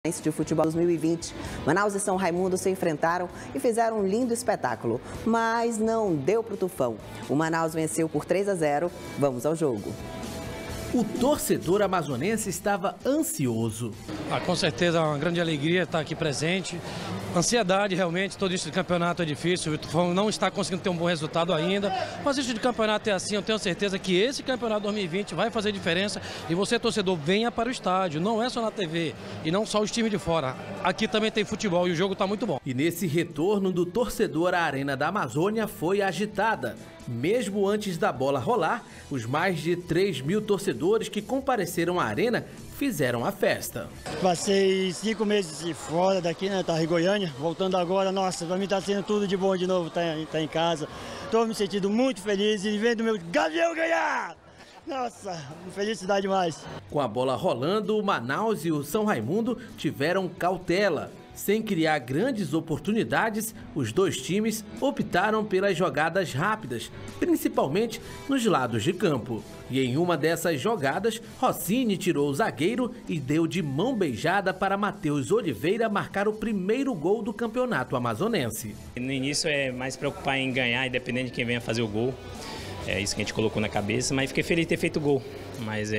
de Futebol 2020. Manaus e São Raimundo se enfrentaram e fizeram um lindo espetáculo, mas não deu para o Tufão. O Manaus venceu por 3-0. Vamos ao jogo. O torcedor amazonense estava ansioso. Com certeza é uma grande alegria estar aqui presente. Ansiedade, realmente, todo isso de campeonato é difícil, o Tufão não está conseguindo ter um bom resultado ainda, mas isso de campeonato é assim, eu tenho certeza que esse campeonato 2020 vai fazer diferença e você, torcedor, venha para o estádio, não é só na TV e não só os times de fora, aqui também tem futebol e o jogo está muito bom. E nesse retorno do torcedor à Arena da Amazônia foi agitada. Mesmo antes da bola rolar, os mais de 3.000 torcedores que compareceram à arena fizeram a festa. Passei 5 meses fora daqui, né? Tava em Goiânia, voltando agora, nossa, pra mim tá sendo tudo de bom de novo, tá em casa. Tô me sentindo muito feliz e vendo meu Gavião ganhar! Nossa, felicidade demais. Com a bola rolando, o Manaus e o São Raimundo tiveram cautela. Sem criar grandes oportunidades, os dois times optaram pelas jogadas rápidas, principalmente nos lados de campo. E em uma dessas jogadas, Rossini tirou o zagueiro e deu de mão beijada para Matheus Oliveira marcar o primeiro gol do campeonato amazonense. No início é mais preocupar em ganhar, independente de quem venha fazer o gol. É isso que a gente colocou na cabeça, mas fiquei feliz de ter feito o gol. Mas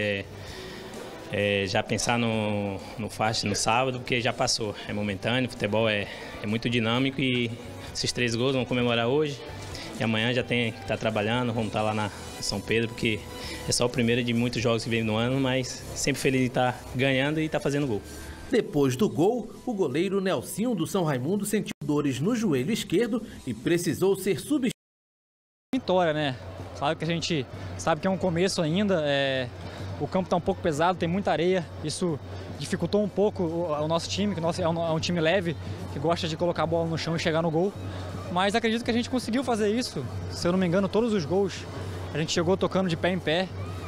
já pensar no faixa no sábado, porque já passou, é momentâneo, futebol é muito dinâmico e esses 3 gols vamos comemorar hoje e amanhã já tem que estar trabalhando, vamos estar lá na São Pedro, porque é só o primeiro de muitos jogos que vem no ano, mas sempre feliz de estar ganhando e estar fazendo gol. Depois do gol, o goleiro Nelsinho do São Raimundo sentiu dores no joelho esquerdo e precisou ser substituído. Vitória, né? Claro que a gente sabe que é um começo ainda, o campo está um pouco pesado, tem muita areia, isso dificultou um pouco o nosso time, que é um time leve, que gosta de colocar a bola no chão e chegar no gol. Mas acredito que a gente conseguiu fazer isso, se eu não me engano, todos os gols a gente chegou tocando de pé em pé.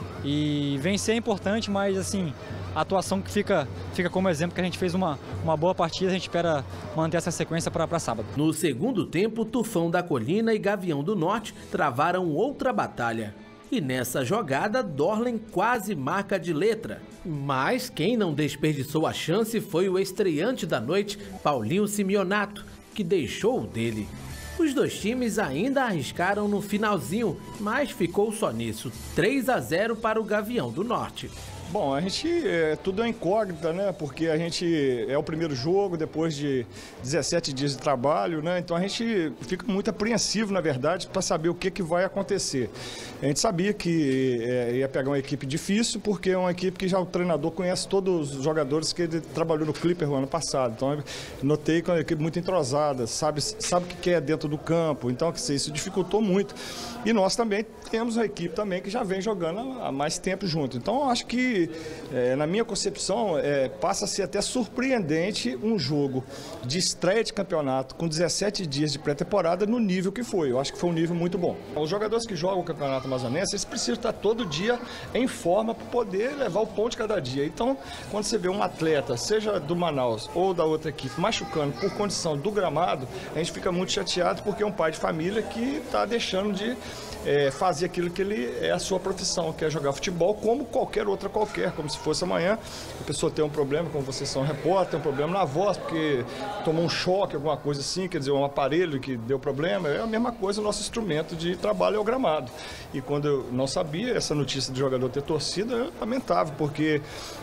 E vencer é importante, mas assim, a atuação que fica como exemplo que a gente fez uma boa partida, a gente espera manter essa sequência para sábado. No segundo tempo, Tufão da Colina e Gavião do Norte travaram outra batalha. E nessa jogada, Dorlen quase marca de letra. Mas quem não desperdiçou a chance foi o estreante da noite, Paulinho Simeonato, que deixou o dele. Os dois times ainda arriscaram no finalzinho, mas ficou só nisso. 3-0 para o Gavião do Norte. Bom, a gente, tudo é incógnita, né? Porque a gente é o primeiro jogo depois de 17 dias de trabalho, né? Então a gente fica muito apreensivo, na verdade, para saber o que vai acontecer. A gente sabia que ia pegar uma equipe difícil, porque é uma equipe que já o treinador conhece todos os jogadores que ele trabalhou no Clipper no ano passado. Então notei que é uma equipe muito entrosada, sabe o que é dentro do campo. Então isso dificultou muito. E nós também temos uma equipe também que já vem jogando há mais tempo junto. Então eu acho que na minha concepção, passa a ser até surpreendente um jogo de estreia de campeonato com 17 dias de pré-temporada no nível que foi. Eu acho que foi um nível muito bom. Os jogadores que jogam o campeonato amazonense, eles precisam estar todo dia em forma para poder levar o pão de cada dia. Então, quando você vê um atleta, seja do Manaus ou da outra equipe, machucando por condição do gramado, a gente fica muito chateado porque é um pai de família que está deixando de fazer aquilo que é a sua profissão, que é jogar futebol como qualquer outra como se fosse amanhã. A pessoa tem um problema, como vocês são repórter, tem um problema na voz, porque tomou um choque, alguma coisa assim, quer dizer, um aparelho que deu problema, é a mesma coisa, o nosso instrumento de trabalho é o gramado. E quando eu não sabia essa notícia do jogador ter torcida, eu lamentava, porque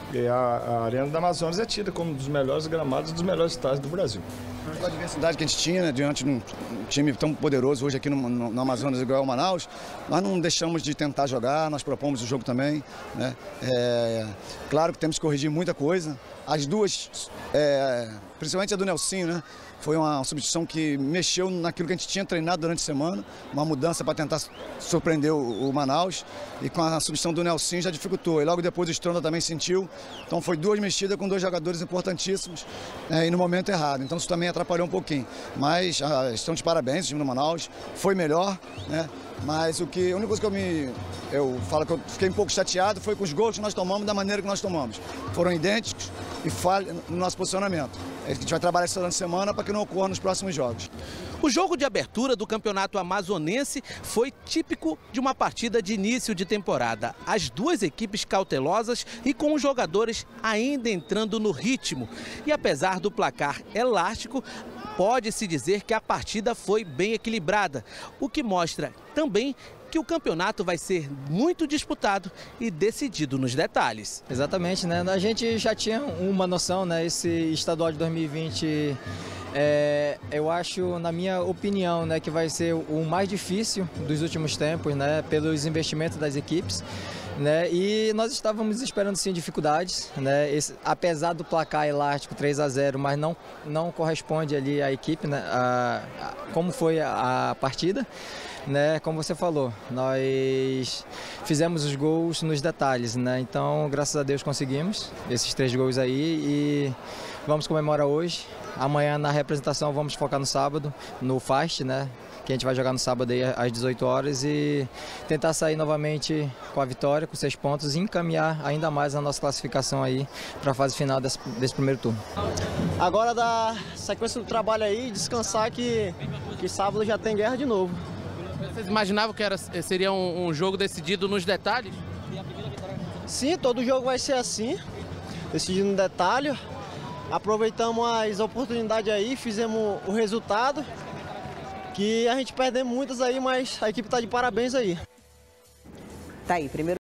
a Arena da Amazonas é tida como um dos melhores gramados e dos melhores estádios do Brasil. A diversidade que a gente tinha, né, diante de um time tão poderoso hoje aqui no Amazonas igual ao Manaus, nós não deixamos de tentar jogar, nós propomos o jogo também, né? Claro que temos que corrigir muita coisa. As duas, principalmente a do Nelsinho, né? Foi uma substituição que mexeu naquilo que a gente tinha treinado durante a semana, uma mudança para tentar surpreender o Manaus, e com a substituição do Nelsinho já dificultou, e logo depois o Stronda também sentiu, então foi 2 mexidas com 2 jogadores importantíssimos e no momento errado, então isso também atrapalhou um pouquinho, mas estão de parabéns, o time do Manaus foi melhor, né? Mas a única coisa que eu falo que eu fiquei um pouco chateado foi com os gols que nós tomamos, da maneira que nós tomamos. Foram idênticos, e falhe no nosso posicionamento. A gente vai trabalhar isso durante a semana para que não ocorra nos próximos jogos. O jogo de abertura do Campeonato Amazonense foi típico de uma partida de início de temporada. As duas equipes cautelosas e com os jogadores ainda entrando no ritmo. E apesar do placar elástico, pode-se dizer que a partida foi bem equilibrada, o que mostra também que o campeonato vai ser muito disputado e decidido nos detalhes. Exatamente, né? A gente já tinha uma noção, né? Esse estadual de 2020, eu acho, na minha opinião, né, que vai ser o mais difícil dos últimos tempos, né? Pelos investimentos das equipes. Né? E nós estávamos esperando sim dificuldades, né? Apesar do placar elástico 3-0, mas não corresponde ali à equipe, né? Como foi a partida, né? Como você falou, nós fizemos os gols nos detalhes, né? Então, graças a Deus conseguimos esses 3 gols aí e vamos comemorar hoje. Amanhã na representação vamos focar no sábado, no Fast, né? Que a gente vai jogar no sábado aí às 18 horas e tentar sair novamente com a vitória, com 6 pontos e encaminhar ainda mais a nossa classificação aí para a fase final desse primeiro turno. Agora da sequência do trabalho aí, descansar que sábado já tem guerra de novo. Vocês imaginavam que seria um jogo decidido nos detalhes? Sim, todo jogo vai ser assim, decidido no detalhe. Aproveitamos as oportunidades aí, fizemos o resultado. Que a gente perdeu muitas aí, mas a equipe está de parabéns aí. Tá aí, primeiro.